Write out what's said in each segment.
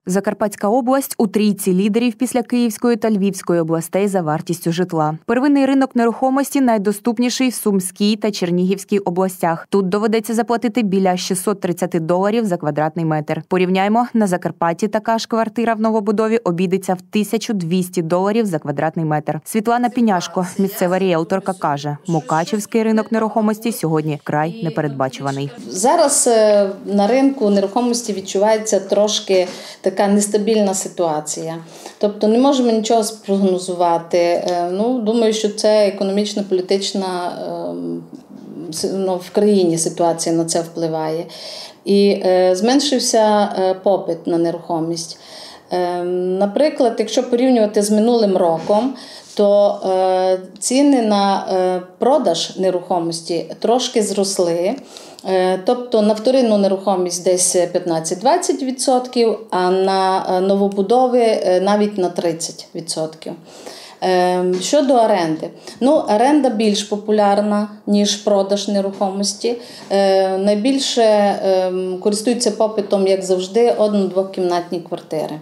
Закарпатська область у трійці лідерів після Київської та Львівської областей за вартістю житла. Первинний ринок нерухомості найдоступніший в Сумській та Чернігівській областях. Тут доведеться заплатити біля $630 за квадратний метр. Порівняємо, на Закарпатті така ж квартира в новобудові обійдеться в $1200 за квадратний метр. Світлана Піняшко, місцева ріелторка, каже, мукачівський ринок нерухомості сьогодні вкрай непередбачуваний. Зараз на ринку нерухомості відчувається трошки така нестабільна ситуація. Тобто не можемо нічого спрогнозувати. Думаю, що це економічна, політична в країні ситуація на це впливає. І зменшився попит на нерухомість. Наприклад, якщо порівнювати з минулим роком, то ціни на продаж нерухомості трошки зросли. Тобто на вторинну нерухомість десь 15-20%, а на новобудови навіть на 30%. Щодо оренди. Оренда більш популярна, ніж продаж нерухомості. Найбільше користуються попитом, як завжди, одно-двокімнатні квартири.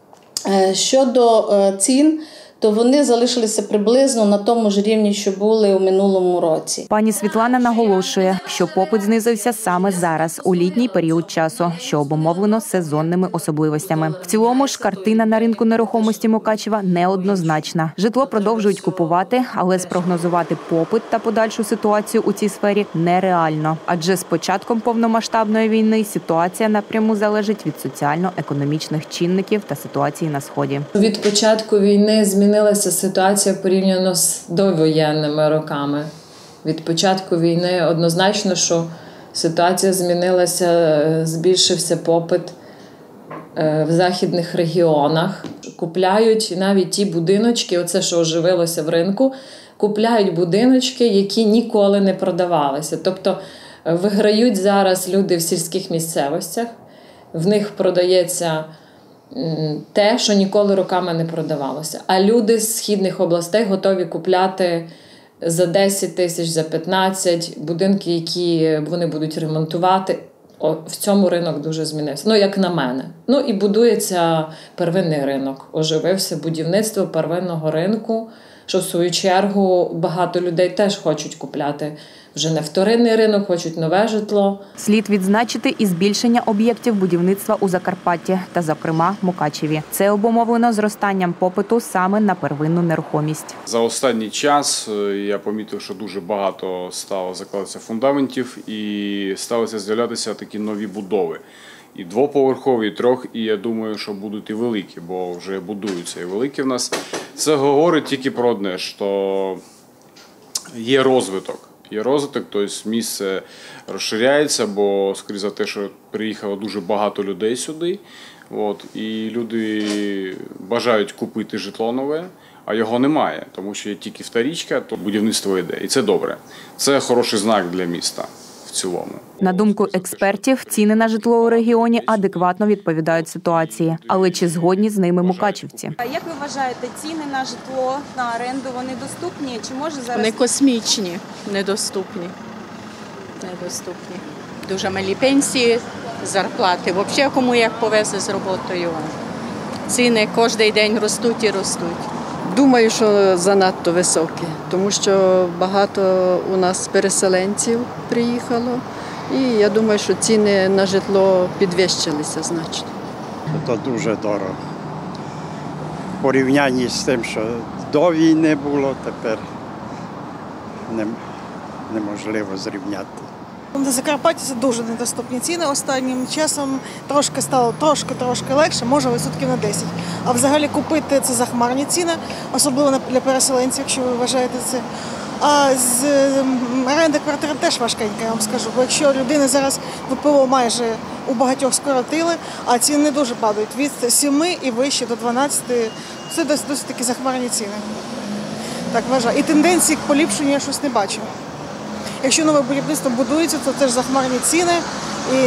Щодо цін, то вони залишилися приблизно на тому ж рівні, що були у минулому році. Пані Світлана наголошує, що попит знизився саме зараз, у літній період часу, що обумовлено сезонними особливостями. В цілому ж картина на ринку нерухомості Мукачева неоднозначна. Житло продовжують купувати, але спрогнозувати попит та подальшу ситуацію у цій сфері нереально. Адже з початком повномасштабної війни ситуація напряму залежить від соціально-економічних чинників та ситуації на Сході. Від початку війни змінилася ситуація порівняно з довоєнними роками. Від початку війни однозначно, що ситуація змінилася, збільшився попит в західних регіонах. Купляють навіть ті будиночки, оце що оживилося в ринку, купляють будиночки, які ніколи не продавалися. Тобто виграють зараз люди в сільських місцевостях, в них продається те, що ніколи роками не продавалося. А люди з східних областей готові купляти за 10 тисяч, за 15 будинки, які вони будуть ремонтувати. В цьому ринок дуже змінився. Як на мене. І будується первинний ринок. Оживився будівництво первинного ринку, що в свою чергу багато людей теж хочуть купляти вже не вторинний ринок, хочуть нове житло. Слід відзначити і збільшення об'єктів будівництва у Закарпатті та, зокрема, Мукачеві. Це обумовлено зростанням попиту саме на первинну нерухомість. За останній час я помітив, що дуже багато стало закладатися фундаментів і сталося з'являтися такі нові будови. І двоповерхові, і трьох, і я думаю, що будуть і великі, бо вже будуються і великі в нас. Це говорить тільки про одне, що є розвиток. Є розвиток, тобто місце розширяється, бо, скоріше за те, що приїхало дуже багато людей сюди. І люди бажають купити житло нове, а його немає, тому що є тільки вторічка, то будівництво йде. І це добре. Це хороший знак для міста в цілому. На думку експертів, ціни на житло у регіоні адекватно відповідають ситуації. Але чи згодні з ними мукачівці? А як ви вважаєте, ціни на житло, на оренду, вони доступні? Чи може зараз... Вони космічні, недоступні. Дуже малі пенсії, зарплати. Взагалі, кому як повезе з роботою. Ціни кожен день ростуть і ростуть. Думаю, що занадто високі, тому що багато у нас переселенців приїхало. І я думаю, що ціни на житло підвищилися значно. Це дуже дорого. В порівнянні з тим, що до війни було, тепер неможливо зрівняти. На Закарпатті це дуже недоступні ціни. Останнім часом стало трошки легше, може відсотків на 10. А взагалі купити це захмарні ціни, особливо для переселенців, якщо ви вважаєте це. А з оренди квартири теж важкенько, я вам скажу. Бо якщо людина зараз ВПО майже у багатьох скоротили, а ціни не дуже падають. Від 7 і вище до 12 – це досить такі захмарні ціни. Так вважаю. І тенденції к поліпшенню я щось не бачу. Якщо нове будівництво будується, то теж захмарні ціни і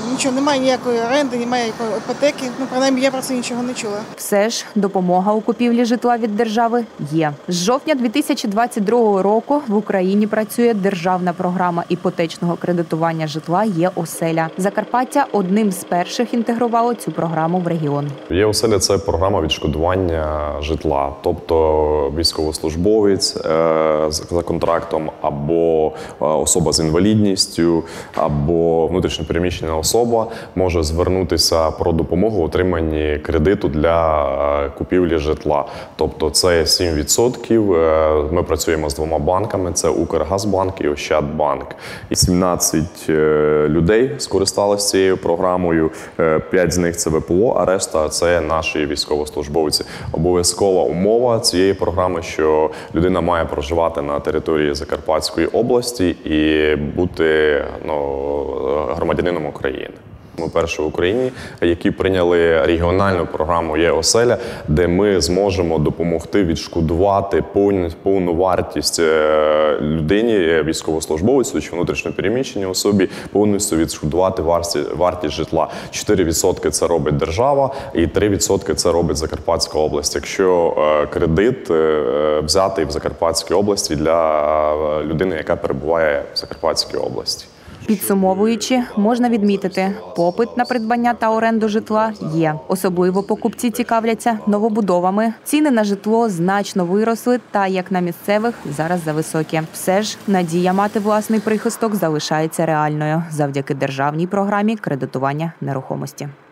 Нічого, немає ніякої оренди, немає ніякої іпотеки. Ну, принаймні, я про це нічого не чула. Все ж допомога у купівлі житла від держави є. З жовтня 2022 року в Україні працює державна програма іпотечного кредитування житла «Є-оселя». Закарпаття одним з перших інтегрувало цю програму в регіон. «Є-оселя» – це програма відшкодування житла, тобто військовослужбовець за контрактом або особа з інвалідністю, або внутрішньопереміщена особа може звернутися про допомогу в отриманні кредиту для купівлі житла. Тобто це 7%. Ми працюємо з двома банками – це Укргазбанк і Ощадбанк. 17 людей скористалися цією програмою, 5 з них – це ВПО, а решта – це наші військовослужбовці. Обов'язкова умова цієї програми, що людина має проживати на території Закарпатської області і бути громадянином України. Ми перші в Україні, які прийняли регіональну програму «Є-оселя», де ми зможемо допомогти відшкодувати повну вартість людині, військовослужбовцю чи внутрішньопереміщеній особі, повністю відшкодувати вартість житла. 4% це робить держава і 3% це робить Закарпатська область. Якщо кредит взятий в Закарпатській області для людини, яка перебуває в Закарпатській області. Підсумовуючи, можна відмітити, попит на придбання та оренду житла є. Особливо покупці цікавляться новобудовами. Ціни на житло значно виросли та, як на місцевих, зараз зависокі. Все ж, надія мати власний прихисток залишається реальною завдяки державній програмі кредитування нерухомості.